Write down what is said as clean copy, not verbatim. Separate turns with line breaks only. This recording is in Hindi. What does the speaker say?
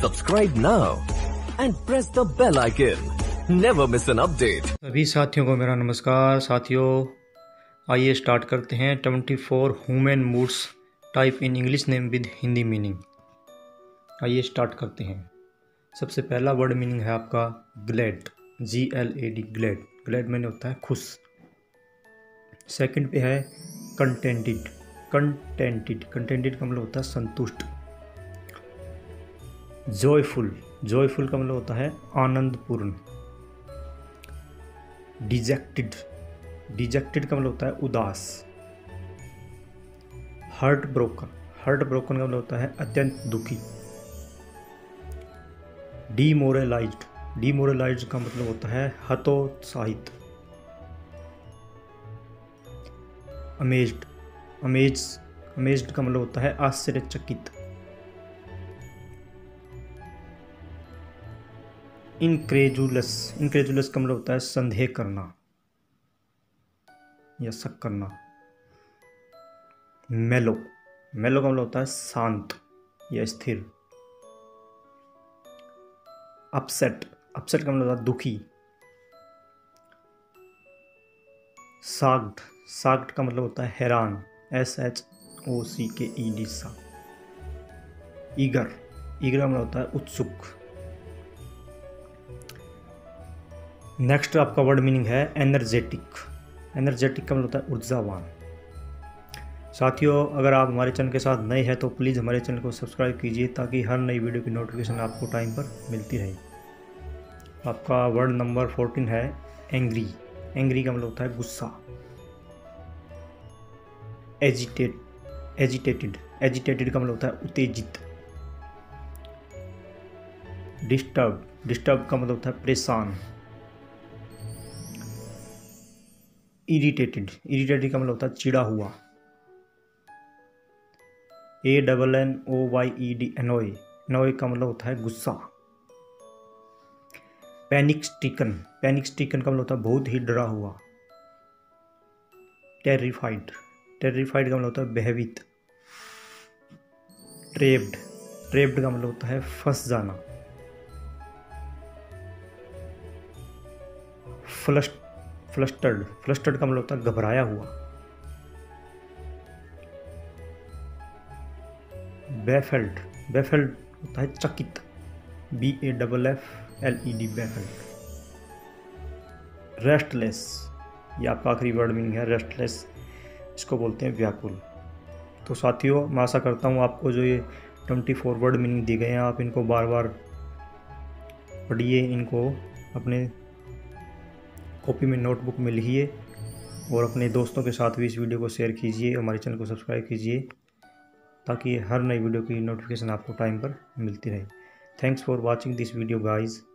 Subscribe now and press the bell icon. Never miss an update.
सभी साथियों को मेरा नमस्कार। साथियों, आइए स्टार्ट करते हैं 24 human moods type in English name with Hindi meaning. आइए स्टार्ट करते हैं। सबसे पहला वर्ड मीनिंग है आपका ग्लैड, GLAD, ग्लैड। ग्लैड मैंने होता है खुश। सेकंड पे है कंटेंटेड, कंटेंटेड का मतलब होता है संतुष्ट। जॉयफुल, जॉयफुल का मतलब होता है आनंदपूर्ण। डिजेक्टेड, डिजेक्टेड का मतलब होता है उदास। हार्ट ब्रोकन, हार्ट ब्रोकन का मतलब होता है अत्यंत दुखी। डीमोरलाइज्ड, डीमोरलाइज्ड का मतलब होता है हतोत्साहित। अमेज्ड, अमेज्ड का मतलब होता है आश्चर्यचकित। इनक्रेजुलस, इनक्रेजुलस का मतलब होता है संदेह करना या शक करना। मेलो, मेलो का मतलब होता है शांत या स्थिर। अपसेट, अपसेट का मतलब होता है दुखी। शाक्ड, शाक्ड का मतलब होता है हैरान, SHOCKED सा। ईगर, ईगर का मतलब होता है उत्सुक। नेक्स्ट आपका वर्ड मीनिंग है एनर्जेटिक, एनर्जेटिक का मतलब होता है ऊर्जावान। साथियों, अगर आप हमारे चैनल के साथ नए हैं तो प्लीज़ हमारे चैनल को सब्सक्राइब कीजिए ताकि हर नई वीडियो की नोटिफिकेशन आपको टाइम पर मिलती रहे। आपका वर्ड नंबर 14 है एंग्री, एंग्री का मतलब होता है गुस्सा। एजिटेटेड, एजिटेटेड का मतलब होता है उत्तेजित। डिस्टर्ब, डिस्टर्ब का मतलब होता है परेशान। इरिटेटेड, इरिटेटेड का मतलब होता है चिड़ा हुआ। ANNOYED, एनोय, एनोय का मतलब होता है गुस्सा। पैनिक स्ट्रिकन, पैनिक स्ट्रिकन का मतलब होता है बहुत ही डरा हुआ। टेरिफाइड, टेरिफाइड का मतलब होता है भयभीत। ट्रेप्ड, ट्रेप्ड का मतलब होता है फंस जाना। फ्लस्टर्ड, फ्लस्टर्ड का मतलब होता है घबराया हुआ। बैफल्ड, बैफल्ड होता है चकित, BAFFLED, बैफल्ड। रेस्टलेस, ये आपका आखिरी वर्ड मीनिंग है रेस्टलेस, इसको बोलते हैं व्याकुल। तो साथियों, मैं आशा करता हूँ आपको जो ये 24 वर्ड मीनिंग दिए गए हैं आप इनको बार बार पढ़िए, इनको अपने कॉपी में नोटबुक में लिखिए और अपने दोस्तों के साथ भी इस वीडियो को शेयर कीजिए। हमारे चैनल को सब्सक्राइब कीजिए ताकि हर नई वीडियो की नोटिफिकेशन आपको टाइम पर मिलती रहे। Thanks for watching this video guys.